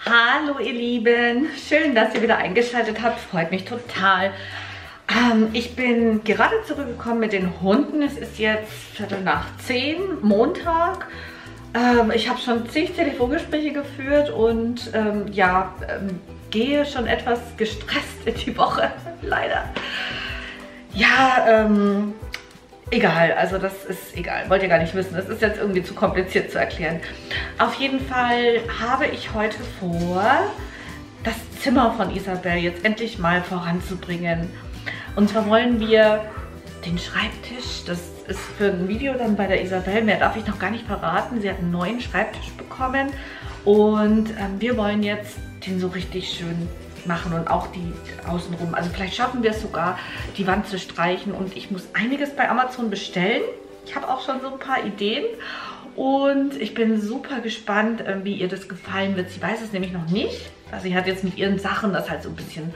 Hallo ihr Lieben, schön, dass ihr wieder eingeschaltet habt, freut mich total. Ich bin gerade zurückgekommen mit den Hunden, es ist jetzt 9:45, Montag. Ich habe schon zig Telefongespräche geführt und gehe schon etwas gestresst in die Woche, leider. Ja, egal, also das ist egal, wollt ihr gar nicht wissen. Das ist jetzt irgendwie zu kompliziert zu erklären. Auf jeden Fall habe ich heute vor, das Zimmer von Isabel jetzt endlich mal voranzubringen. Und zwar wollen wir den Schreibtisch, das ist für ein Video dann bei der Isabel, mehr darf ich noch gar nicht verraten. Sie hat einen neuen Schreibtisch bekommen und wir wollen jetzt den so richtig schön machen und auch die außenrum. Also vielleicht schaffen wir es sogar, die Wand zu streichen und ich muss einiges bei Amazon bestellen. Ich habe auch schon so ein paar Ideen und ich bin super gespannt, wie ihr das gefallen wird. Sie weiß es nämlich noch nicht. Also sie hat jetzt mit ihren Sachen das halt so ein bisschen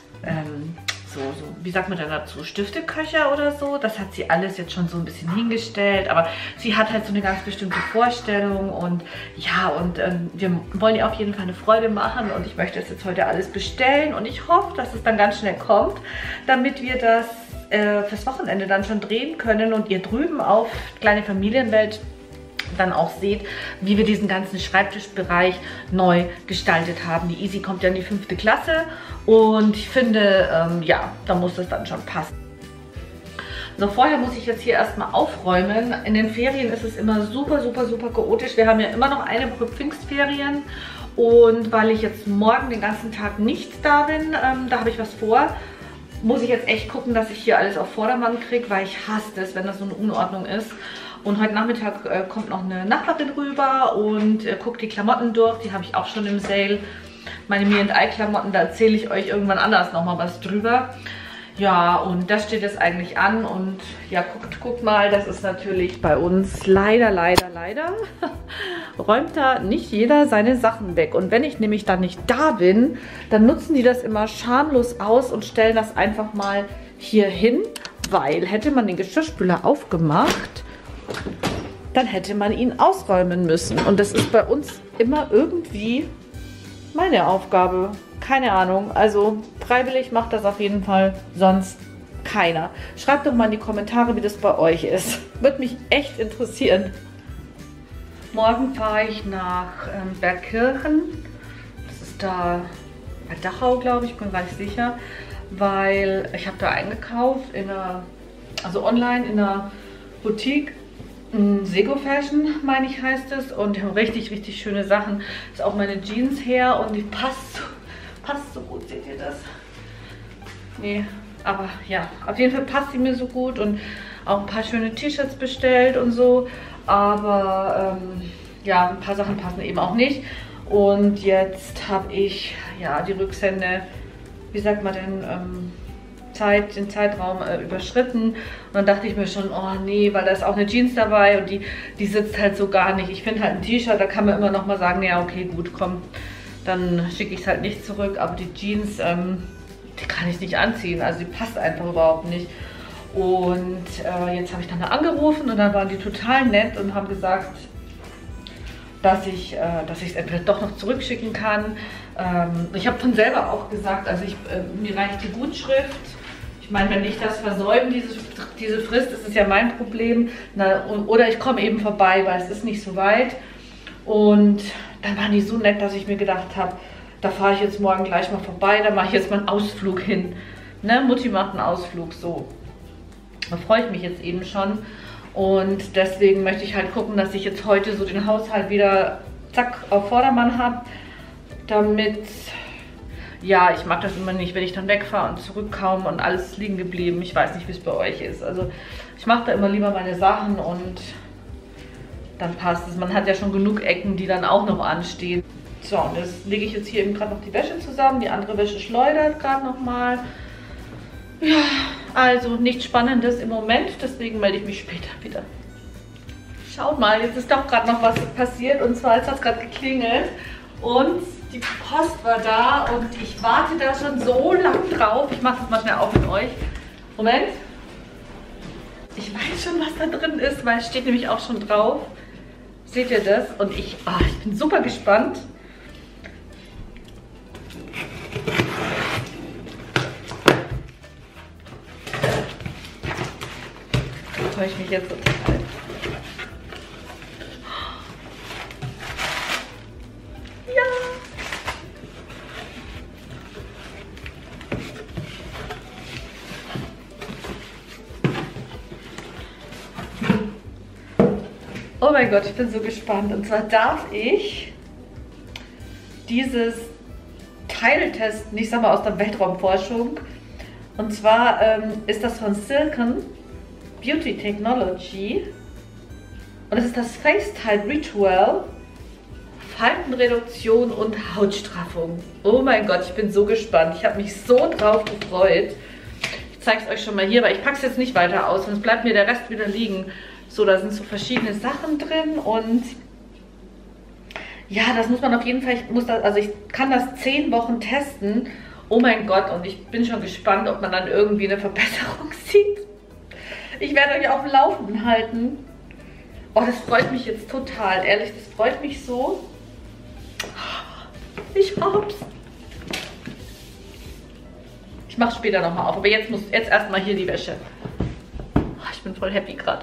wie sagt man denn dazu, Stifteköcher oder so. Das hat sie alles jetzt schon so ein bisschen hingestellt, aber sie hat halt so eine ganz bestimmte Vorstellung und ja, und wir wollen ihr auf jeden Fall eine Freude machen und ich möchte das jetzt heute alles bestellen und ich hoffe, dass es dann ganz schnell kommt, damit wir das fürs Wochenende dann schon drehen können und ihr drüben auf Kleine Familienwelt dann auch seht, wie wir diesen ganzen Schreibtischbereich neu gestaltet haben. Die Isi kommt ja in die 5. Klasse und ich finde, ja, da muss es dann schon passen. So, vorher muss ich jetzt hier erstmal aufräumen. In den Ferien ist es immer super, super, super chaotisch. Wir haben ja immer noch eine Woche Pfingstferien und weil ich jetzt morgen den ganzen Tag nicht da bin, da habe ich was vor, muss ich jetzt echt gucken, dass ich hier alles auf Vordermann kriege, weil ich hasse es, wenn das so eine Unordnung ist. Und heute Nachmittag kommt noch eine Nachbarin rüber und guckt die Klamotten durch. Die habe ich auch schon im Sale. Meine Me&I-Klamotten, da erzähle ich euch irgendwann anders nochmal was drüber. Ja, und das steht jetzt eigentlich an. Und ja, guckt mal, das ist natürlich bei uns leider räumt da nicht jeder seine Sachen weg. Und wenn ich nämlich dann nicht da bin, dann nutzen die das immer schamlos aus und stellen das einfach mal hier hin. Weil hätte man den Geschirrspüler aufgemacht, dann hätte man ihn ausräumen müssen. Und das ist bei uns immer irgendwie meine Aufgabe. Keine Ahnung. Also freiwillig macht das auf jeden Fall sonst keiner. Schreibt doch mal in die Kommentare, wie das bei euch ist. Würde mich echt interessieren. Morgen fahre ich nach Bergkirchen. Das ist da bei Dachau, glaube ich. Bin gar nicht sicher. Weil ich habe da eingekauft, online in einer Boutique. Sego Fashion, meine ich, heißt es. Und die haben richtig, richtig schöne Sachen. Ist auch meine Jeans her und die passt so gut. Seht ihr das? Nee, aber ja, auf jeden Fall passt sie mir so gut und auch ein paar schöne T-Shirts bestellt und so. Aber ja, ein paar Sachen passen eben auch nicht. Und jetzt habe ich ja die Rückstände, wie sagt man denn, den Zeitraum überschritten und dann dachte ich mir schon, oh nee, weil da ist auch eine Jeans dabei und die sitzt halt so gar nicht. Ich finde halt ein T-Shirt, da kann man immer noch mal sagen, ja okay, gut, komm, dann schicke ich es halt nicht zurück, aber die Jeans, die kann ich nicht anziehen, also die passt einfach überhaupt nicht. Und jetzt habe ich dann angerufen und dann waren die total nett und haben gesagt, dass ich es entweder doch noch zurückschicken kann. Ich habe von selber auch gesagt, also mir reicht die Gutschrift. Ich meine, wenn ich das versäume, diese Frist, ist es ja mein Problem. Oder ich komme eben vorbei, weil es ist nicht so weit. Und dann waren die so nett, dass ich mir gedacht habe, da fahre ich jetzt morgen gleich mal vorbei, da mache ich jetzt mal einen Ausflug hin. Ne? Mutti macht einen Ausflug, so. Da freue ich mich jetzt eben schon. Und deswegen möchte ich halt gucken, dass ich jetzt heute so den Haushalt wieder zack auf Vordermann habe, damit, ja, ich mag das immer nicht, wenn ich dann wegfahre und zurückkomme und alles ist liegen geblieben. Ich weiß nicht, wie es bei euch ist. Also ich mache da immer lieber meine Sachen und dann passt es. Man hat ja schon genug Ecken, die dann auch noch anstehen. So, und jetzt lege ich jetzt hier eben gerade noch die Wäsche zusammen. Die andere Wäsche schleudert gerade nochmal. Ja, also nichts Spannendes im Moment, deswegen melde ich mich später wieder. Schaut mal, jetzt ist doch gerade noch was passiert und zwar hat es gerade geklingelt und die Post war da und ich warte da schon so lang drauf. Ich mache das mal schnell auf mit euch. Moment. Ich weiß schon, was da drin ist, weil es steht nämlich auch schon drauf. Seht ihr das? Und ich bin super gespannt. freue ich mich jetzt total. Ja! Oh mein Gott, ich bin so gespannt. Und zwar darf ich dieses Teil testen, ich sag mal aus der Weltraumforschung. Und zwar ist das von Silken Beauty Technology. Und es ist das Face-Tile Ritual, Faltenreduktion und Hautstraffung. Oh mein Gott, ich bin so gespannt. Ich habe mich so drauf gefreut. Ich zeige es euch schon mal hier, weil ich packe es jetzt nicht weiter aus, sonst bleibt mir der Rest wieder liegen. So, da sind so verschiedene Sachen drin und ja, das muss man auf jeden Fall, ich kann das 10 Wochen testen. Oh mein Gott, und ich bin schon gespannt, ob man dann irgendwie eine Verbesserung sieht. Ich werde euch auf dem Laufenden halten. Oh, das freut mich jetzt total, ehrlich, das freut mich so. Ich hab's. Ich mach's später nochmal auf, aber jetzt erstmal hier die Wäsche. Ich bin voll happy gerade.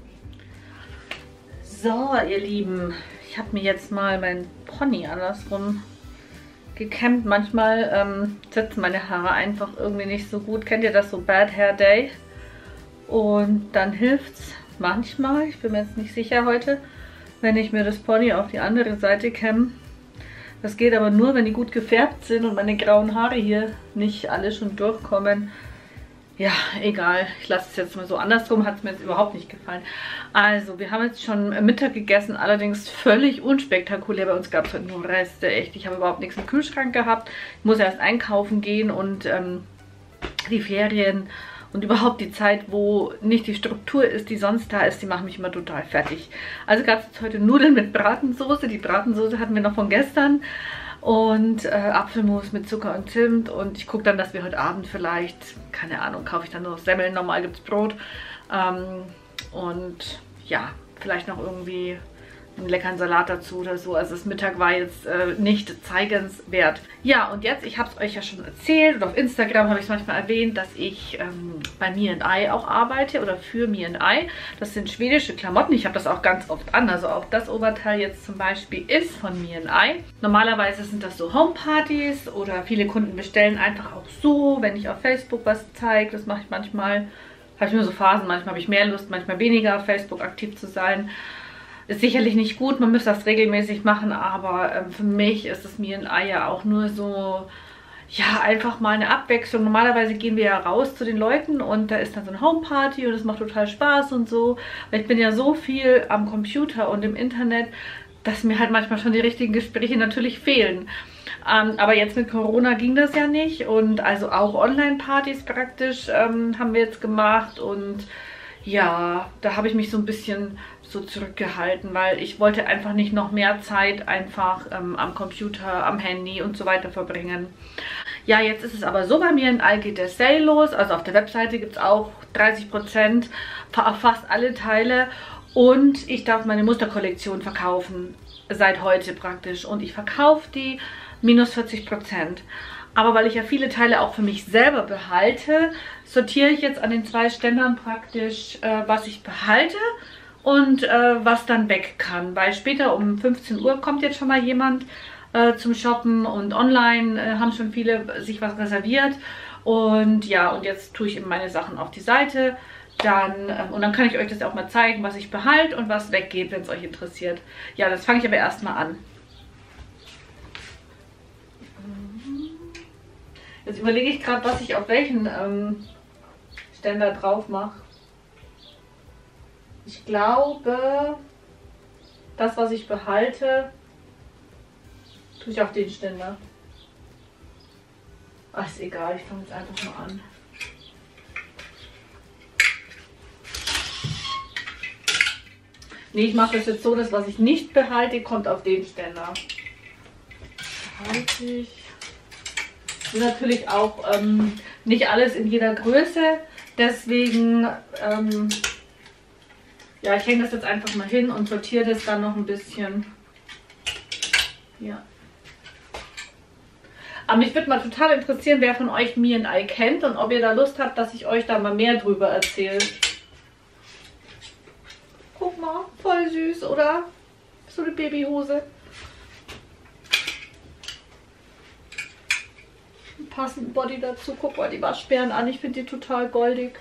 So, ihr Lieben, ich habe mir jetzt mal meinen Pony andersrum gekämmt. Manchmal sitzen meine Haare einfach irgendwie nicht so gut. Kennt ihr das, so Bad Hair Day? Und dann hilft es manchmal, ich bin mir jetzt nicht sicher heute, wenn ich mir das Pony auf die andere Seite kämme. Das geht aber nur, wenn die gut gefärbt sind und meine grauen Haare hier nicht alle schon durchkommen. Ja, egal. Ich lasse es jetzt mal so. Andersrum hat es mir jetzt überhaupt nicht gefallen. Also, wir haben jetzt schon Mittag gegessen, allerdings völlig unspektakulär. Bei uns gab es halt nur Reste, echt. Ich habe überhaupt nichts im Kühlschrank gehabt. Ich muss erst einkaufen gehen und die Ferien und überhaupt die Zeit, wo nicht die Struktur ist, die sonst da ist, die machen mich immer total fertig. Also gab es jetzt heute Nudeln mit Bratensoße. Die Bratensoße hatten wir noch von gestern. Und Apfelmus mit Zucker und Zimt. Und ich gucke dann, dass wir heute Abend vielleicht, keine Ahnung, kaufe ich dann nur Semmeln. Normal gibt es Brot. Und ja, vielleicht noch irgendwie einen leckeren Salat dazu oder so. Also das Mittag war jetzt nicht zeigenswert. Ja, und jetzt, ich habe es euch ja schon erzählt und auf Instagram habe ich es manchmal erwähnt, dass ich bei Me&I auch arbeite oder für Me&I. Das sind schwedische Klamotten. Ich habe das auch ganz oft an. Also auch das Oberteil jetzt zum Beispiel ist von Me&I. Normalerweise sind das so Homepartys oder viele Kunden bestellen einfach auch so, wenn ich auf Facebook was zeige. Das mache ich manchmal. Habe ich nur so Phasen. Manchmal habe ich mehr Lust, manchmal weniger auf Facebook aktiv zu sein. Ist sicherlich nicht gut, man müsste das regelmäßig machen, aber für mich ist das Me&I ja auch nur so, ja, einfach mal eine Abwechslung. Normalerweise gehen wir ja raus zu den Leuten und da ist dann so eine Homeparty und es macht total Spaß und so. Weil ich bin ja so viel am Computer und im Internet, dass mir halt manchmal schon die richtigen Gespräche natürlich fehlen. Aber jetzt mit Corona ging das ja nicht und also auch Online-Partys praktisch haben wir jetzt gemacht und ja, da habe ich mich so ein bisschen so zurückgehalten, weil ich wollte einfach nicht noch mehr Zeit einfach am Computer, am Handy und so weiter verbringen. Ja, jetzt ist es aber so, bei Me&I geht der Sale los, also auf der Webseite gibt es auch 30% auf fast alle Teile und ich darf meine Musterkollektion verkaufen, seit heute praktisch und ich verkaufe die minus 40%. Aber weil ich ja viele Teile auch für mich selber behalte, sortiere ich jetzt an den 2 Ständern praktisch, was ich behalte und was dann weg kann. Weil später um 15 Uhr kommt jetzt schon mal jemand zum Shoppen und online haben schon viele sich was reserviert. Und ja, und jetzt tue ich eben meine Sachen auf die Seite. Und dann kann ich euch das auch mal zeigen, was ich behalte und was weggeht, wenn es euch interessiert. Ja, das fange ich aber erstmal an. Jetzt überlege ich gerade, was ich auf welchen Ständer drauf mache. Ich glaube, das, was ich behalte, tue ich auf den Ständer. Ach, ist egal, ich fange jetzt einfach mal an. Nee, ich mache das jetzt so, dass was ich nicht behalte, kommt auf den Ständer. Behalte ich. Und natürlich auch nicht alles in jeder Größe. Deswegen, ja, ich hänge das jetzt einfach mal hin und sortiere das dann noch ein bisschen. Ja. Aber mich würde mal total interessieren, wer von euch Me&I kennt und ob ihr da Lust habt, dass ich euch da mal mehr drüber erzähle. Guck mal, voll süß, oder? So eine Babyhose. Einen passenden Body dazu. Guck mal die Waschbären an. Ich finde die total goldig.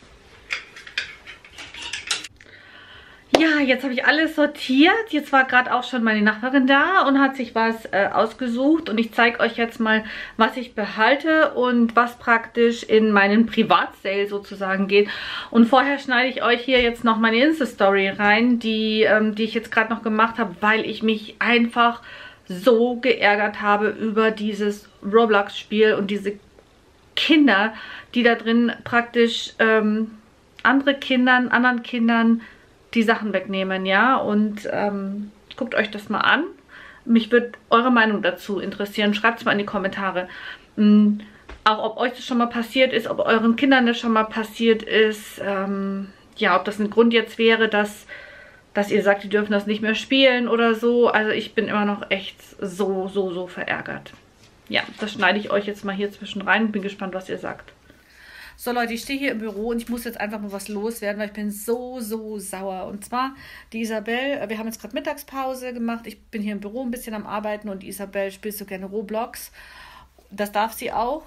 Ja, jetzt habe ich alles sortiert. Jetzt war gerade auch schon meine Nachbarin da und hat sich was ausgesucht. Und ich zeige euch jetzt mal, was ich behalte und was praktisch in meinen Privatsale sozusagen geht. Und vorher schneide ich euch hier jetzt noch meine Insta-Story rein, die ich jetzt gerade noch gemacht habe, weil ich mich einfach so geärgert habe über dieses Roblox-Spiel und diese Kinder, die da drin praktisch anderen Kindern die Sachen wegnehmen, ja, und guckt euch das mal an. Mich würde eure Meinung dazu interessieren. Schreibt es mal in die Kommentare. Auch ob euch das schon mal passiert ist, ob euren Kindern das schon mal passiert ist. Ja, ob das ein Grund jetzt wäre, dass ihr sagt, die dürfen das nicht mehr spielen oder so. Also ich bin immer noch echt so verärgert. Ja, das schneide ich euch jetzt mal hier zwischen rein. Bin gespannt, was ihr sagt. So Leute, ich stehe hier im Büro und ich muss jetzt einfach mal was loswerden, weil ich bin so sauer. Und zwar die Isabel, wir haben jetzt gerade Mittagspause gemacht. Ich bin hier im Büro ein bisschen am Arbeiten und die Isabel spielt so gerne Roblox. Das darf sie auch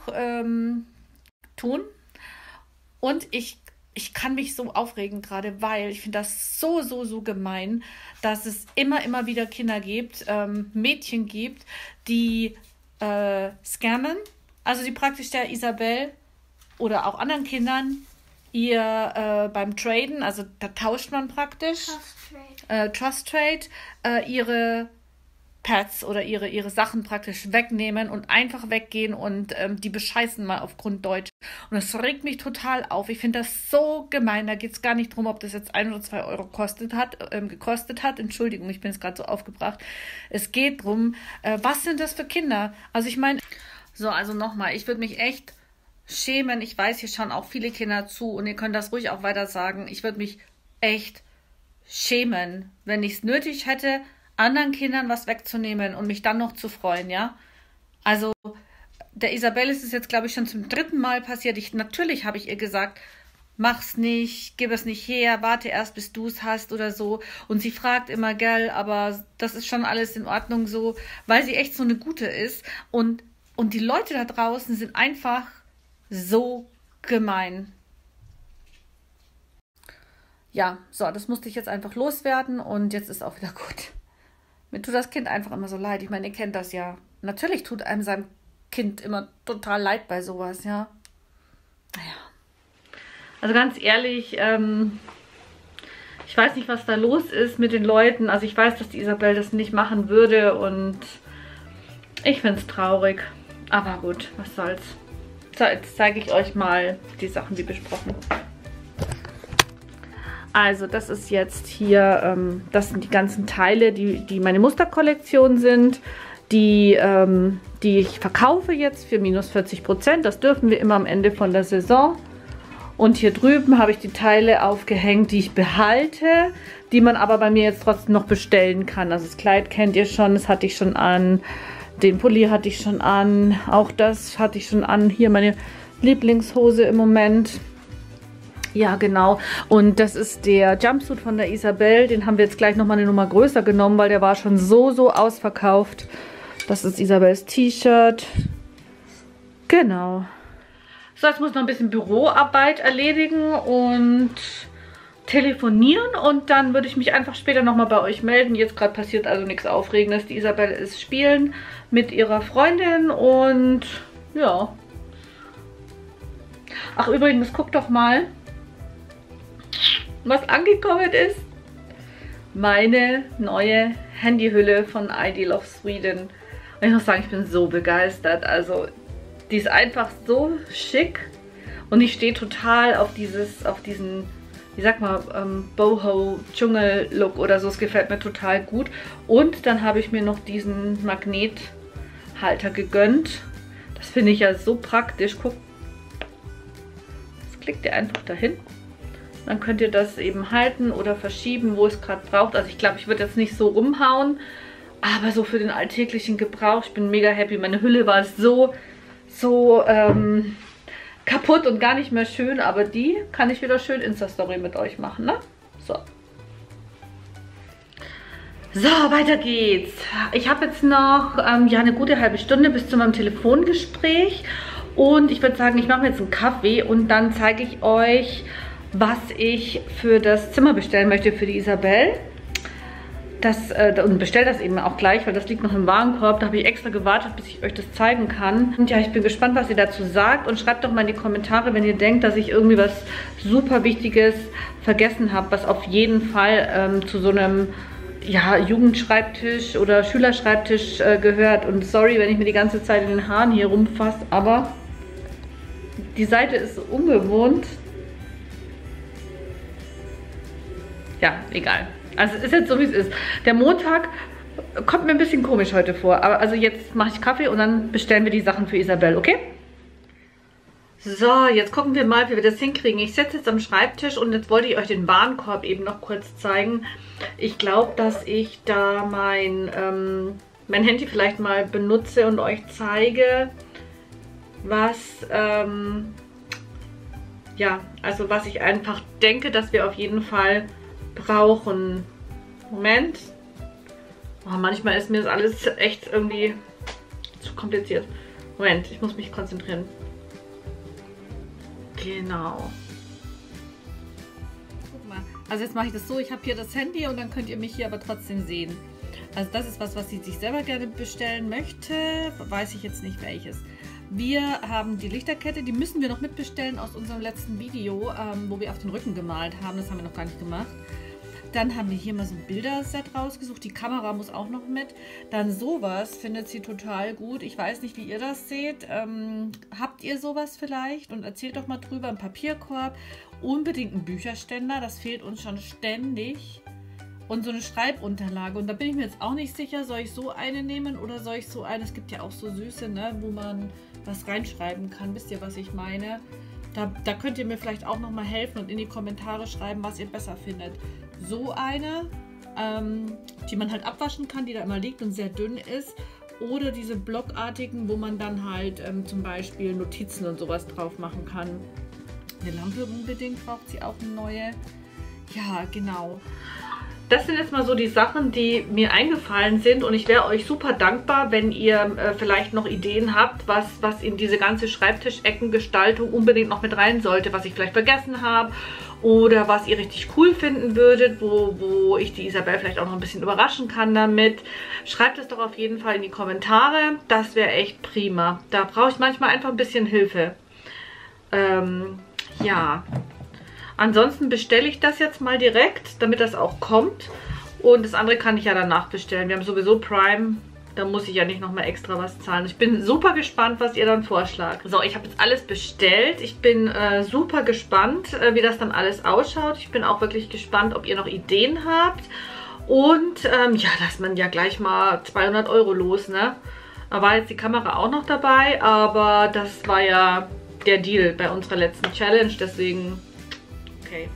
tun. Und ich kann mich so aufregen gerade, weil ich finde das so gemein, dass es immer wieder Kinder gibt, Mädchen gibt, die scammen. Also die praktisch der Isabel oder auch anderen Kindern ihr beim Traden, also da tauscht man praktisch Trust Trade, ihre Pets oder ihre Sachen praktisch wegnehmen und einfach weggehen und die bescheißen mal auf Grunddeutsch. Und das regt mich total auf. Ich finde das so gemein. Da geht es gar nicht darum, ob das jetzt 1 oder 2 Euro gekostet hat. Entschuldigung, ich bin jetzt gerade so aufgebracht. Es geht darum, was sind das für Kinder? Also ich meine, so, also nochmal, ich würde mich echt schämen. Ich weiß, hier schauen auch viele Kinder zu und ihr könnt das ruhig auch weiter sagen. Ich würde mich echt schämen, wenn ich es nötig hätte, anderen Kindern was wegzunehmen und mich dann noch zu freuen, ja. Also der Isabel ist es jetzt, glaube ich, schon zum 3. Mal passiert. Natürlich habe ich ihr gesagt, mach's nicht, gib es nicht her, warte erst, bis du es hast oder so. Und sie fragt immer, gell, aber das ist schon alles in Ordnung so, weil sie echt so eine Gute ist. Und die Leute da draußen sind einfach so gemein. Ja, so, das musste ich jetzt einfach loswerden und jetzt ist auch wieder gut. Mir tut das Kind einfach immer so leid. Ich meine, ihr kennt das ja. Natürlich tut einem seinem Kind immer total leid bei sowas, ja. Naja. Also ganz ehrlich, ich weiß nicht, was da los ist mit den Leuten. Also ich weiß, dass die Isabel das nicht machen würde und ich finde es traurig. Aber gut, was soll's. So, jetzt zeige ich euch mal die Sachen, wie besprochen. Also das ist jetzt hier, das sind die ganzen Teile, die meine Musterkollektion sind, die ich verkaufe jetzt für minus 40%. Das dürfen wir immer am Ende von der Saison. Und hier drüben habe ich die Teile aufgehängt, die ich behalte, die man aber bei mir jetzt trotzdem noch bestellen kann. Also das Kleid kennt ihr schon, das hatte ich schon an. Den Pulli hatte ich schon an. Auch das hatte ich schon an. Hier meine Lieblingshose im Moment. Ja, genau. Und das ist der Jumpsuit von der Isabel. Den haben wir jetzt gleich nochmal eine Nummer größer genommen, weil der war schon so ausverkauft. Das ist Isabels T-Shirt. Genau. So, jetzt muss ich noch ein bisschen Büroarbeit erledigen und telefonieren. Und dann würde ich mich einfach später nochmal bei euch melden. Jetzt gerade passiert also nichts Aufregendes. Die Isabel ist spielen mit ihrer Freundin und ja. Ach, übrigens, guckt doch mal, was angekommen ist. Meine neue Handyhülle von ID Love Sweden. Und ich muss sagen, ich bin so begeistert. Also, die ist einfach so schick. Und ich stehe total auf diesen, wie sag mal, Boho-Dschungel-Look oder so. Es gefällt mir total gut. Und dann habe ich mir noch diesen Magnethalter gegönnt. Das finde ich ja so praktisch. Guckt. Das klickt ihr einfach dahin. Dann könnt ihr das eben halten oder verschieben, wo es gerade braucht. Also ich glaube, ich würde jetzt nicht so umhauen. Aber so für den alltäglichen Gebrauch, ich bin mega happy. Meine Hülle war so kaputt und gar nicht mehr schön. Aber die kann ich wieder schön Insta-Story mit euch machen, ne? So. So, weiter geht's. Ich habe jetzt noch ja, eine gute halbe Stunde bis zu meinem Telefongespräch. Und ich würde sagen, ich mache mir jetzt einen Kaffee und dann zeige ich euch, was ich für das Zimmer bestellen möchte für die Isabel. Und bestelle das eben auch gleich, weil das liegt noch im Warenkorb. Da habe ich extra gewartet, bis ich euch das zeigen kann. Und ja, ich bin gespannt, was ihr dazu sagt. Und schreibt doch mal in die Kommentare, wenn ihr denkt, dass ich irgendwie was super Wichtiges vergessen habe, was auf jeden Fall zu so einem ja, Jugendschreibtisch oder Schülerschreibtisch gehört. Und sorry, wenn ich mir die ganze Zeit in den Haaren hier rumfasse, aber die Seite ist so ungewohnt. Ja, egal. Also es ist jetzt so, wie es ist. Der Montag kommt mir ein bisschen komisch heute vor. Aber also jetzt mache ich Kaffee und dann bestellen wir die Sachen für Isabel, okay? So, jetzt gucken wir mal, wie wir das hinkriegen. Ich sitze jetzt am Schreibtisch und jetzt wollte ich euch den Warenkorb eben noch kurz zeigen. Ich glaube, dass ich da mein Handy vielleicht mal benutze und euch zeige, was, ja, also was ich einfach denke, dass wir auf jeden Fall brauchen. Moment. Oh, manchmal ist mir das alles echt irgendwie zu kompliziert. Moment, ich muss mich konzentrieren. Genau. Guck mal. Also jetzt mache ich das so, ich habe hier das Handy und dann könnt ihr mich hier aber trotzdem sehen. Also das ist was sie sich selber gerne bestellen möchte. Weiß ich jetzt nicht welches. Wir haben die Lichterkette, die müssen wir noch mitbestellen aus unserem letzten Video, wo wir auf den Rücken gemalt haben. Das haben wir noch gar nicht gemacht. Dann haben wir hier mal so ein Bilderset rausgesucht. Die Kamera muss auch noch mit. Dann sowas findet sie total gut. Ich weiß nicht, wie ihr das seht. Habt ihr sowas vielleicht? Und erzählt doch mal drüber. Ein Papierkorb. Unbedingt ein Bücherständer. Das fehlt uns schon ständig. Und so eine Schreibunterlage. Und da bin ich mir jetzt auch nicht sicher. Soll ich so eine nehmen oder soll ich so eine? Es gibt ja auch so süße, ne, wo man was reinschreiben kann. Wisst ihr, was ich meine? Da könnt ihr mir vielleicht auch nochmal helfen und in die Kommentare schreiben, was ihr besser findet. So eine, die man halt abwaschen kann, die da immer liegt und sehr dünn ist. Oder diese blockartigen, wo man dann halt zum Beispiel Notizen und sowas drauf machen kann. Eine Lampe unbedingt braucht sie auch eine neue. Ja, genau. Das sind jetzt mal so die Sachen, die mir eingefallen sind und ich wäre euch super dankbar, wenn ihr vielleicht noch Ideen habt, was in diese ganze Schreibtischeckengestaltung unbedingt noch mit rein sollte, was ich vielleicht vergessen habe oder was ihr richtig cool finden würdet, wo ich die Isabel vielleicht auch noch ein bisschen überraschen kann damit. Schreibt es doch auf jeden Fall in die Kommentare, das wäre echt prima. Da brauche ich manchmal einfach ein bisschen Hilfe. Ja. Ansonsten bestelle ich das jetzt mal direkt, damit das auch kommt. Und das andere kann ich ja danach bestellen. Wir haben sowieso Prime, da muss ich ja nicht nochmal extra was zahlen. Ich bin super gespannt, was ihr dann vorschlagt. So, ich habe jetzt alles bestellt. Ich bin super gespannt, wie das dann alles ausschaut. Ich bin auch wirklich gespannt, ob ihr noch Ideen habt. Und ja, dass man ja gleich mal 200 € los, ne? Da war jetzt die Kamera auch noch dabei, aber das war ja der Deal bei unserer letzten Challenge, deswegen... Okay.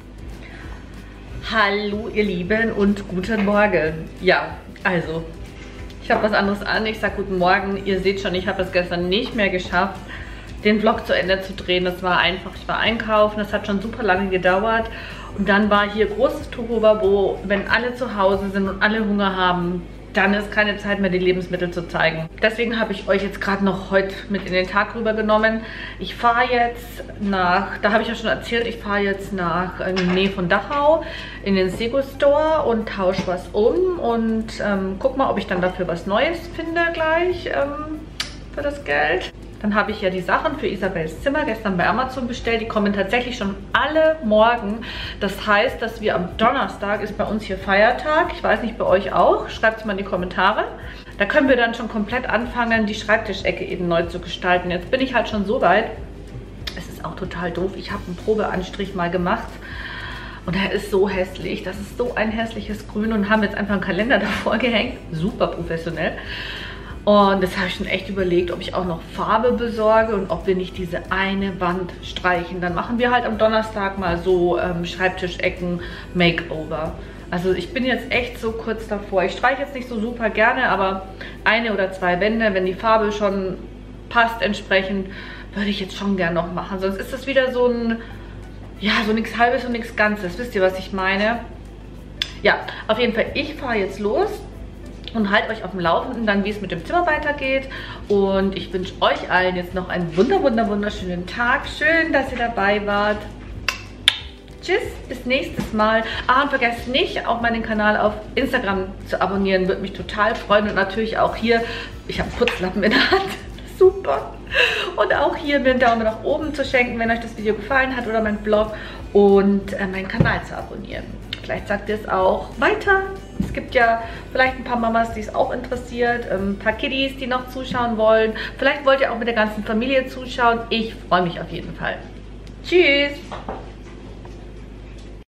Hallo ihr Lieben und guten Morgen. Ja, also, ich habe was anderes an. Ich sage guten Morgen. Ihr seht schon, ich habe es gestern nicht mehr geschafft, den Vlog zu Ende zu drehen. Das war einfach, ich war einkaufen, das hat schon super lange gedauert. Und dann war hier großes Tohuwabohu, wenn alle zu Hause sind und alle Hunger haben, dann ist keine Zeit mehr, die Lebensmittel zu zeigen. Deswegen habe ich euch jetzt gerade noch heute mit in den Tag rübergenommen. Ich fahre jetzt nach, da habe ich ja schon erzählt, ich fahre jetzt nach in die Nähe von Dachau in den Sego Store und tausche was um und guck mal, ob ich dann dafür was Neues finde gleich für das Geld. Dann habe ich ja die Sachen für Isabels Zimmer gestern bei Amazon bestellt. Die kommen tatsächlich schon alle morgen. Das heißt, dass wir am Donnerstag ist bei uns hier Feiertag. Ich weiß nicht, bei euch auch. Schreibt es mal in die Kommentare. Da können wir dann schon komplett anfangen, die Schreibtischecke eben neu zu gestalten. Jetzt bin ich halt schon so weit. Es ist auch total doof. Ich habe einen Probeanstrich mal gemacht. Und er ist so hässlich. Das ist so ein hässliches Grün. Und haben jetzt einfach einen Kalender davor gehängt. Super professionell. Und das habe ich schon echt überlegt, ob ich auch noch Farbe besorge und ob wir nicht diese eine Wand streichen. Dann machen wir halt am Donnerstag mal so Schreibtischecken-Makeover. Also ich bin jetzt echt so kurz davor. Ich streiche jetzt nicht so super gerne, aber eine oder zwei Wände, wenn die Farbe schon passt entsprechend, würde ich jetzt schon gerne noch machen. Sonst ist das wieder so ein, ja, so nichts Halbes und nichts Ganzes. Wisst ihr, was ich meine? Ja, auf jeden Fall, ich fahre jetzt los. und halte euch auf dem Laufenden dann, wie es mit dem Zimmer weitergeht. Und ich wünsche euch allen jetzt noch einen wunderschönen Tag. Schön, dass ihr dabei wart. Tschüss, bis nächstes Mal. Und vergesst nicht, auch meinen Kanal auf Instagram zu abonnieren. Würde mich total freuen. Und natürlich auch hier, ich habe einen Putzlappen in der Hand. Super. Und auch hier mir einen Daumen nach oben zu schenken, wenn euch das Video gefallen hat oder mein Blog. Und meinen Kanal zu abonnieren. Vielleicht sagt ihr es auch weiter. Es gibt ja vielleicht ein paar Mamas, die es auch interessiert. Ein paar Kiddies, die noch zuschauen wollen. Vielleicht wollt ihr auch mit der ganzen Familie zuschauen. Ich freue mich auf jeden Fall. Tschüss.